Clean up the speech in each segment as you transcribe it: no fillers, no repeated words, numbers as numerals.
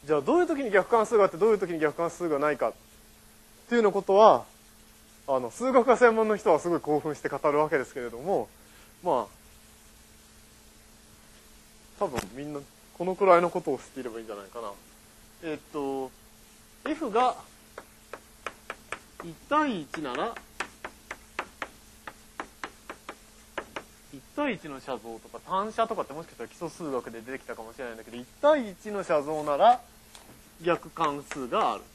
じゃあどういう時に逆関数があってどういう時に逆関数がないかっていうのことは数学が専門の人はすごい興奮して語るわけですけれども、まあ多分みんなこのくらいのことを知っていればいいんじゃないかな。F が1対1なら1対1の写像とか単写とかってもしかしたら基礎数学で出てきたかもしれないんだけど、1対1の写像なら逆関数がある。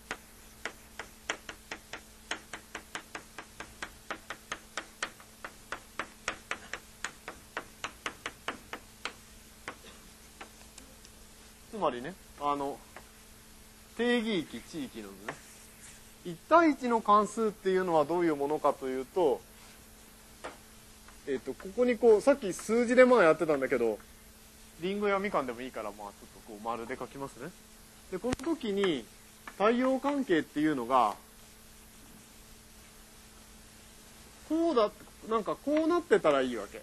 つまりね、定義域、地域のね、1対1の関数っていうのはどういうものかというと、ここにこう、さっき数字でやってたんだけど、リンゴやみかんでもいいから、ちょっとこう丸で書きますね。で、この時に、対応関係っていうのが、こうだ、なんかこうなってたらいいわけ。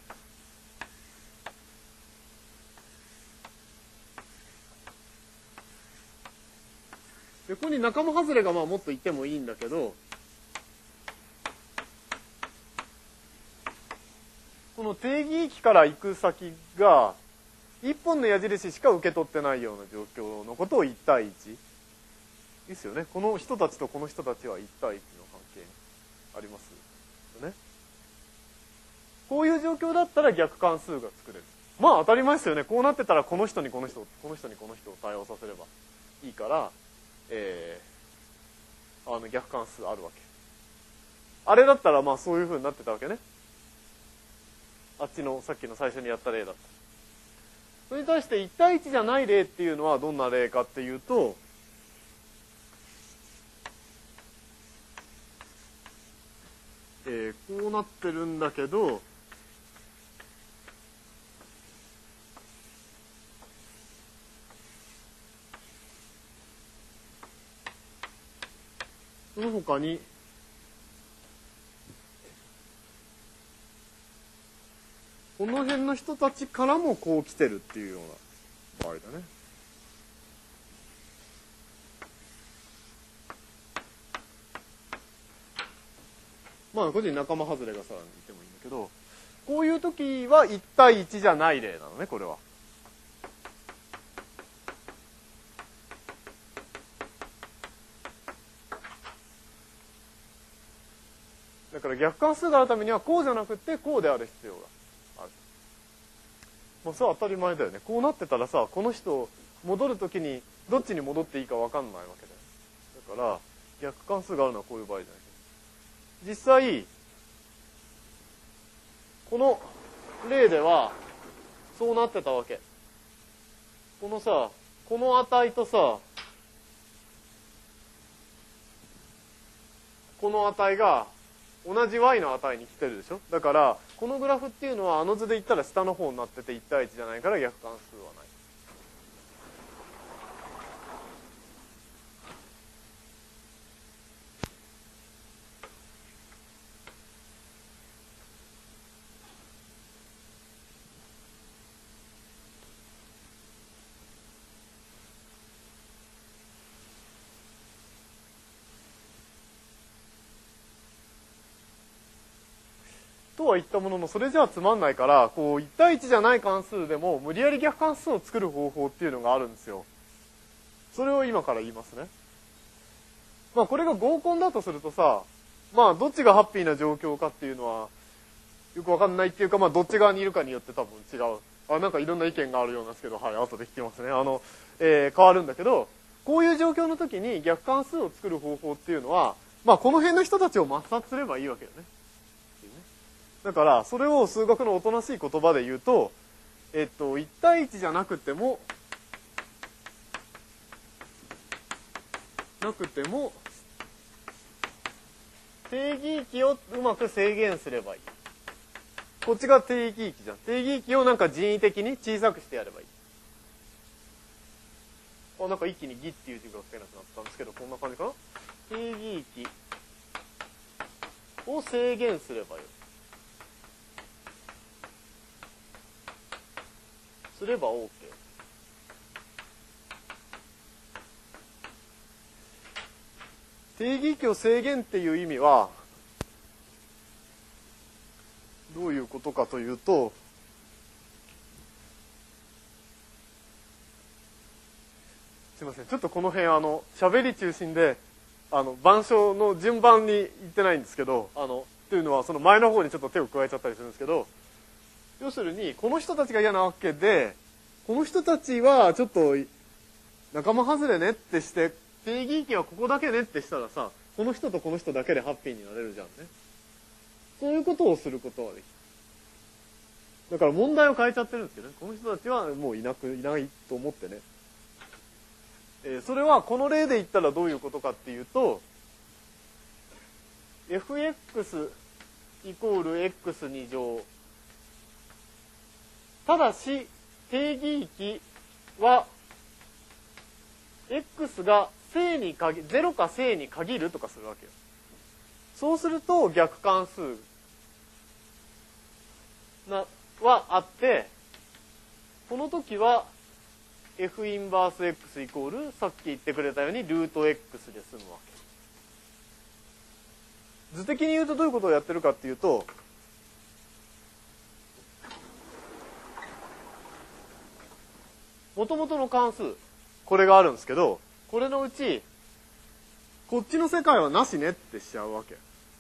で、ここに仲間外れがもっといてもいいんだけど、この定義域から行く先が、一本の矢印しか受け取ってないような状況のことを1対1。いいですよね。この人たちとこの人たちは1対1の関係にありますよね。こういう状況だったら逆関数が作れる。当たり前ですよね。こうなってたらこの人にこの人、この人にこの人を対応させればいいから、逆関数あるわけ。あれだったらそういう風になってたわけね。あっちのさっきの最初にやった例だった。それに対して1対1じゃない例っていうのはどんな例かっていうと、こうなってるんだけど、その他に、この辺の人たちからもこう来てるっていうような場合だね。個人仲間外れがさらにいてもいいんだけど、こういう時は1対1じゃない例なのね、これは。だから逆関数があるためにはこうじゃなくてこうである必要がある。それは当たり前だよね。こうなってたらさ、この人戻るときにどっちに戻っていいか分かんないわけだよ。だから逆関数があるのはこういう場合じゃない。実際この例ではそうなってたわけ。このさ、この値とさ、この値が同じ y の値に来てるでしょ。だからこのグラフっていうのは図で言ったら下の方になってて1対1じゃないから逆関数はない。とは言ったものの、それじゃあつまんないから、こう1対1じゃない関数でも無理やり逆関数を作る方法っていうのがあるんですよ。それを今から言いますね。これが合コンだとするとさ、どっちがハッピーな状況かっていうのはよくわかんないっていうか、どっち側にいるかによって多分違う。なんかいろんな意見があるようなんですけど、はい、後で聞きますね。変わるんだけど、こういう状況の時に逆関数を作る方法っていうのは、この辺の人たちを抹殺すればいいわけよね。だから、それを数学のおとなしい言葉で言うと、1対1じゃなくても、定義域をうまく制限すればいい。こっちが定義域じゃん。定義域をなんか人為的に小さくしてやればいい。なんか一気に義っていう字が書けなくなったんですけど、こんな感じかな。定義域を制限すればいい。すれば OK。 定義域を制限っていう意味はどういうことかというと、すいません、ちょっとこの辺喋り中心で板書の順番に言ってないんですけど、というのはその前の方にちょっと手を加えちゃったりするんですけど、要するにこの人たちが嫌なわけで、この人たちはちょっと仲間外れねってして、定義域はここだけねってしたらさ、この人とこの人だけでハッピーになれるじゃんね。そういうことをすることはできる。だから問題を変えちゃってるんですけどね。この人たちはもういないと思ってね。それはこの例で言ったらどういうことかっていうと、fx イコール x2乗。ただし、定義域は、x が0か正に限るとかするわけよ。そうすると逆関数はあって、この時は f インバース x イコールさっき言ってくれたようにルート x で済むわけ。図的に言うとどういうことをやってるかっていうと、元々の関数、これがあるんですけど、これのうち、こっちの世界はなしねってしちゃうわけ。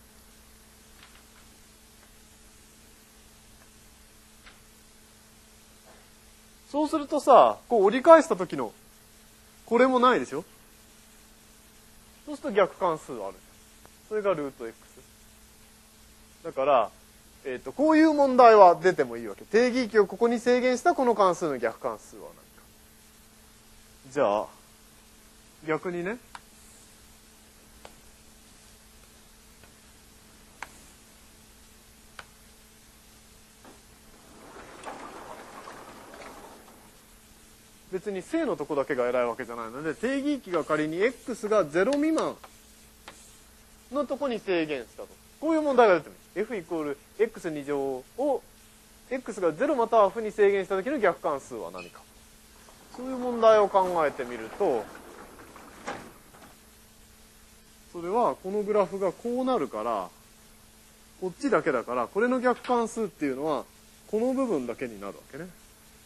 そうするとさ、こう折り返した時の、これもないでしょ？そうすると逆関数ある。それがルート x。だから、こういう問題は出てもいいわけ。定義域をここに制限したこの関数の逆関数は何か。じゃあ、逆にね、別に正のとこだけが偉いわけじゃないので、定義域が仮に x が0未満のとこに制限したと。こういう問題が出てる。f イコール x2乗を x が0または負に制限した時の逆関数は何か。そういう問題を考えてみると、それはこのグラフがこうなるから、こっちだけだから、これの逆関数っていうのは、この部分だけになるわけね。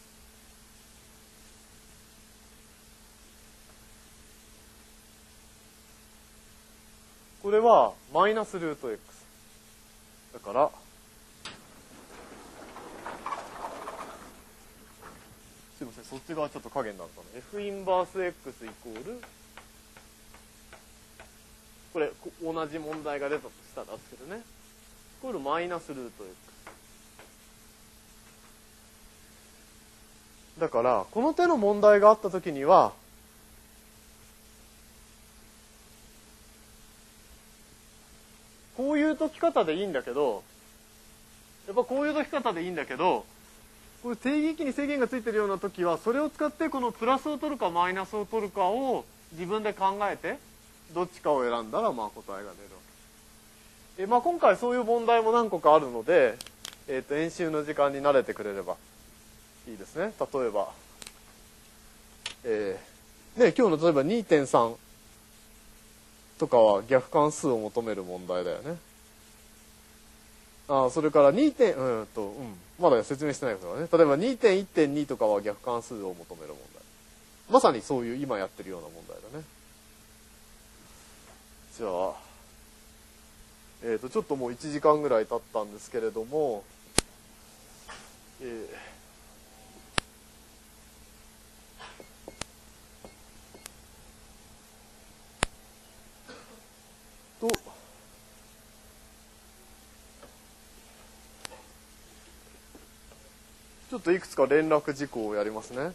これはマイナスルート x。だから、すいません、そっち側ちょっと影になったの。f インバース x イコール、これ、同じ問題が出たとしたらですけどね。イコールマイナスルート x。だから、この手の問題があったときには、こういう解き方でいいんだけど、やっぱこういう解き方でいいんだけど、これ定義域に制限がついてるような時は、それを使ってこのプラスを取るかマイナスを取るかを自分で考えて、どっちかを選んだらまあ答えが出るわけ。まあ今回そういう問題も何個かあるので、演習の時間に慣れてくれればいいですね。例えば、今日の例えば 2.3 とかは逆関数を求める問題だよね。それからまだ説明してないからね。例えば 2.1.2 とかは逆関数を求める問題。まさにそういう今やってるような問題だね。じゃあ、ちょっともう1時間ぐらい経ったんですけれども、ちょっといくつか連絡事項をやりますね。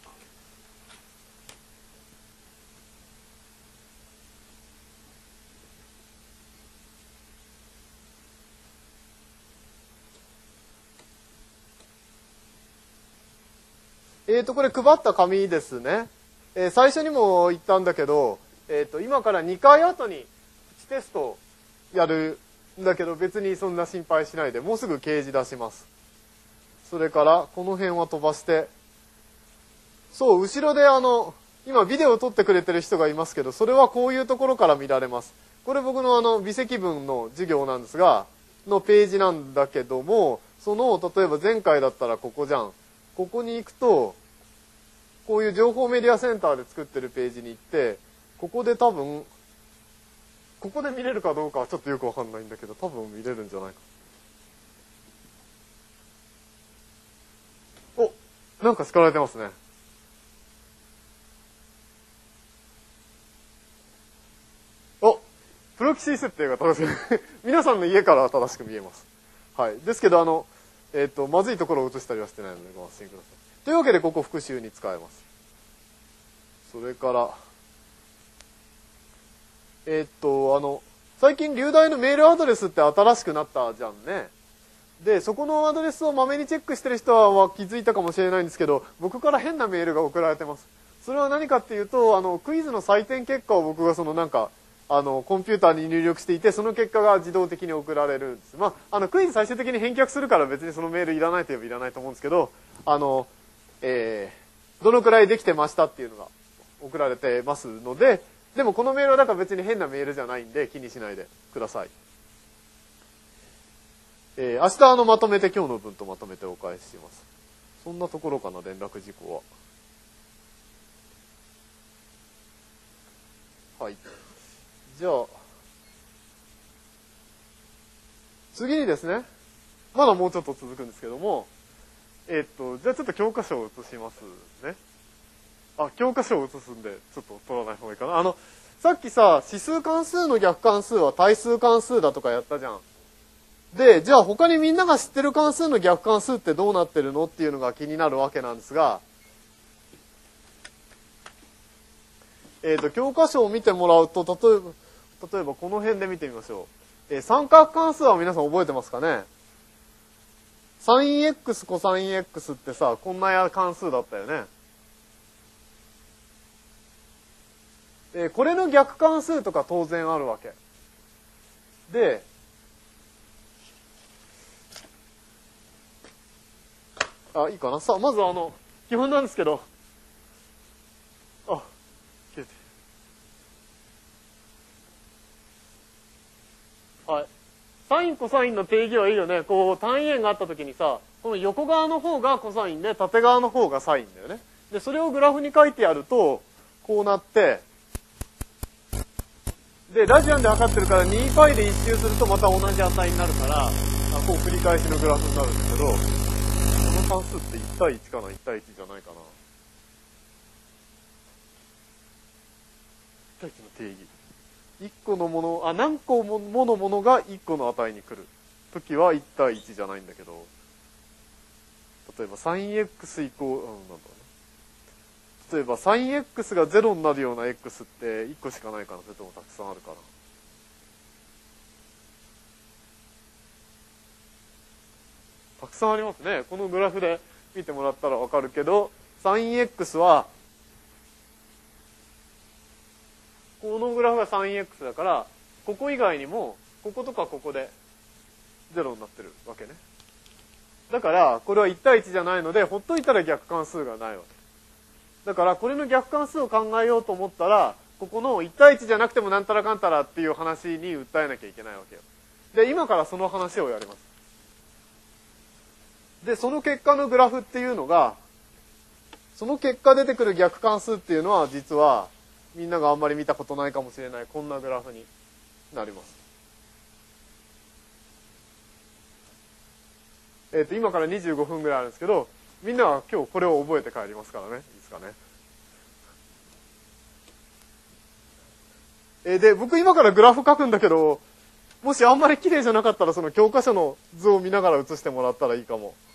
これ配った紙ですね。最初にも言ったんだけど、今から2回後にプチテストをやるんだけど、別にそんな心配しないで、もうすぐ掲示出します。それから、この辺は飛ばして、そう、後ろで今ビデオを撮ってくれてる人がいますけど、それはこういうところから見られます。これ僕の微積分の授業なんですが、のページなんだけども、例えば前回だったらここじゃん。ここに行くと、こういう情報メディアセンターで作ってるページに行って、ここで多分、ここで見れるかどうかはちょっとよくわかんないんだけど、多分見れるんじゃないか。お、なんか叱られてますね。お、プロキシー設定が正しい。皆さんの家からは正しく見えます。はい。ですけど、まずいところを映したりはしてないのでご安心ください。というわけで、ここ復習に使えます。それから、最近、流大のメールアドレスって新しくなったじゃんね。で、そこのアドレスをまめにチェックしてる人は気づいたかもしれないんですけど、僕から変なメールが送られてます。それは何かっていうと、クイズの採点結果を僕がコンピューターに入力していて、その結果が自動的に送られるんです。クイズ最終的に返却するから別にそのメールいらないと言えばいらないと思うんですけど、どのくらいできてましたっていうのが送られてますので、でもこのメールはだから別に変なメールじゃないんで気にしないでください。明日まとめて今日の分とまとめてお返しします。そんなところかな、連絡事項は。はい。じゃあ、次にですね、まだもうちょっと続くんですけども、じゃあちょっと教科書を移しますね。教科書を移すんで、ちょっと取らない方がいいかな。さっきさ、指数関数の逆関数は対数関数だとかやったじゃん。で、じゃあ他にみんなが知ってる関数の逆関数ってどうなってるのっていうのが気になるわけなんですが、教科書を見てもらうと、例えばこの辺で見てみましょう。三角関数は皆さん覚えてますかね？ sinx コサイン x ってさ、こんな関数だったよね。これの逆関数とか当然あるわけ。で、いいかな。さあ、まず基本なんですけど、切れてる。はい。サイン、コサインの定義はいいよね。こう、単位円があった時にさ、この横側の方がコサインで、縦側の方がサインだよね。で、それをグラフに書いてやると、こうなって、で、ラジアンで測ってるから 2π で一周するとまた同じ値になるから、こう繰り返しのグラフになるんだけど、この関数って1対1かな ?1 対1じゃないかな ?1 対1の定義。1個のもの、何個ものものが1個の値に来るときは1対1じゃないんだけど、例えば sinx イコール、なんだろうな。例えば sinx が0になるような x って1個しかないかな、それともたくさんあるかな。たくさんありますね。このグラフで見てもらったらわかるけど、sinx は、このグラフが sinx だから、ここ以外にも、こことかここで0になってるわけね。だから、これは1対1じゃないので、ほっといたら逆関数がないわけ。だから、これの逆関数を考えようと思ったら、ここの1対1じゃなくてもなんたらかんたらっていう話に訴えなきゃいけないわけよ。で、今からその話をやります。で、その結果のグラフっていうのが、その結果出てくる逆関数っていうのは、実は、みんながあんまり見たことないかもしれない、こんなグラフになります。今から25分ぐらいあるんですけど、みんなは今日これを覚えて帰りますからね。いいですかね。で、僕今からグラフ書くんだけど、もしあんまり綺麗じゃなかったらその教科書の図を見ながら写してもらったらいいかも。